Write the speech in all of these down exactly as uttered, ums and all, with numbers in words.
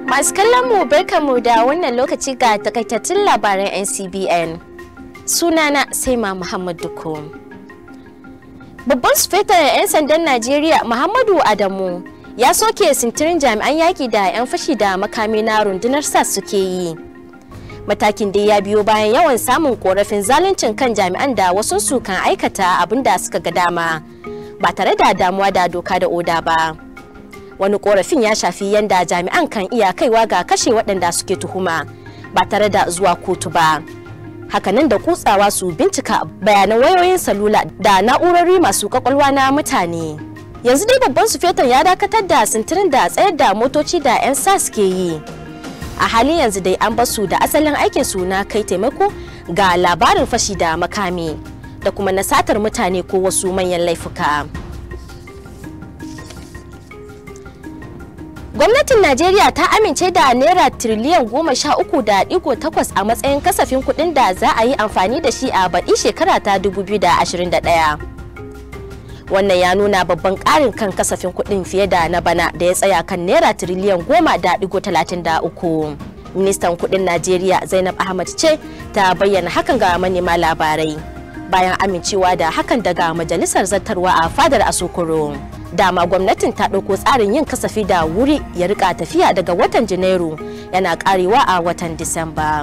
Masu kallon mu barkamu da wannan lokaci ga takaitattun labaran N C B N. Sunana Saima Muhammad Duku. Babban sufetar 'yan sandan Najeriya Muhammadu Adamu ya soke sintirin jami'an yaki da 'yan fashi da makami na rundunar S A S suke yi. Matakin da ya biyo bayan yawan samun korafin zaluncin kan jami'an da wasu su kan aikata abin da suka ga dama ba tare da damuwa da doka da oda ba. Wani korafin ya shafi yanda jami'an kan iya kaiwa ga kashe waɗanda suke tuhuma ba tare da zuwa kotu ba. Hakanan da kutsawa su bincika bayanan wayoyin salula da na'urori masu kwakwalwa na mutane. Yanzu dai babban sufetan ya dakatar da sintirin da tsayar da motoci da 'yan S A S ke yi. A halin yanzu dai an basu da asalin aikin su na kai taimako ga labarin fashi da makami da kuma na satar mutane ko wasu manyan laifuka. Gwamnatin Najeriya ta amince da naira tiriliyan goma sha uku da digo takwas a matsayin kasafin kuɗin da za a yi amfani da shi a baɗi shekara ta dubu biyu da ashirin da ɗaya. Wannan ya nuna babban ƙarin kan kasafin kuɗin fiye da na bana da ya tsaya kan naira tiriliyan goma da digo talatin da uku. Ministan kuɗin Najeriya Zainab Ahmad ce ta bayyana hakan ga manema labarai bayan amincewa da hakan daga majalisar zartarwa a fadar Asokoro. Dama gwamnatin ta ɗauko tsarin yin kasafi da wuri ya rika tafiya daga watan Janairu yana karewa a watan Disamba.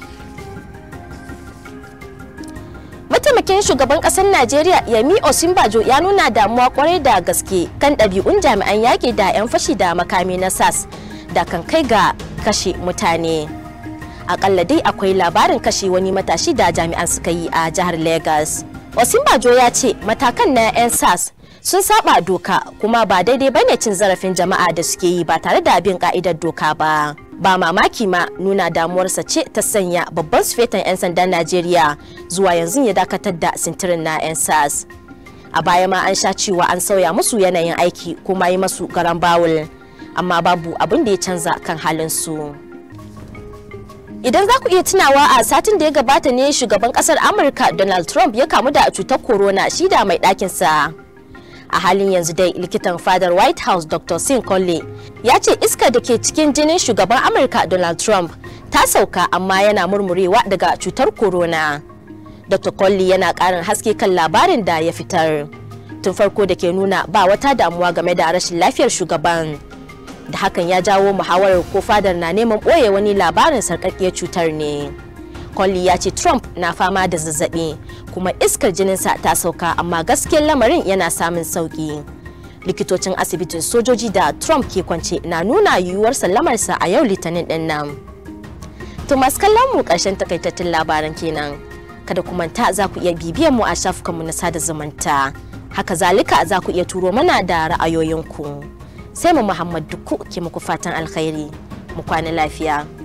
Mataimakin shugaban ƙasar Najeriya Yemi Osinbajo ya nuna damuwa kwarai da gaske kan ɗabi'un jami'an yaƙi da 'yan fashi da makami na S A S da kan kai ga kashe mutane. Akalla dai akwai labarin kashe wani matashi da jami'an suka yi a jihar Lagos. Osinbajo ya ce matakan na 'yan S A S sun saba doka kuma ba daidai bane cin zarafin jama'a da suke yi ba tare da bin ka'idar doka ba. Ba mamaki ma nuna damuwarsa ce ta sanya babban sufetan 'yan sandan Najeriya zuwa yanzu ya dakatar da sintirin na 'yan S A S. A baya ma an sha cewa an sauya musu yanayin aiki kuma yi masu garan bawul, amma babu abin da ya canza kan halin su. Idan za ku iya tunawa a satin da ya gabata ne shugaban kasar Amurka Donald Trump ya kamu da cutar corona shi da mai ɗakinsa. A halin yanzu dai likitan fadar White House Doctor Sin Conley ya ce iskar da ke cikin jinin shugaban Amurka Donald Trump ta sauka amma yana murmurewa daga cutar corona. Doctor Conley yana ƙarin haske kan labarin da ya fitar. Tun farko da ke nuna ba wata damuwa game da rashin lafiyar shugaban. Da hakan ya jawo muhawarar ko fadar na neman ɓoye wani labarin sarƙaƙƙiyar cutar ne. Conley ya ce Trump na fama da zazzaɓi kuma iskar jininsa ta sauka amma gaskiyar lamarin yana samun sauki. Likitocin asibitin sojoji da Trump ke kwance na nuna yiwuwar sallamarsa a yau Litinin din nan. To masu kallon mu ƙarshen takaitattun labaran kenan. Kada ku manta za ku iya bibiyan mu a shafukanmu na sada zumunta. Haka zalika za ku iya turo mana da ra'ayoyinku. Sai mu Muhammad Duku ke muku fatan alkhairi. Mu kwana lafiya.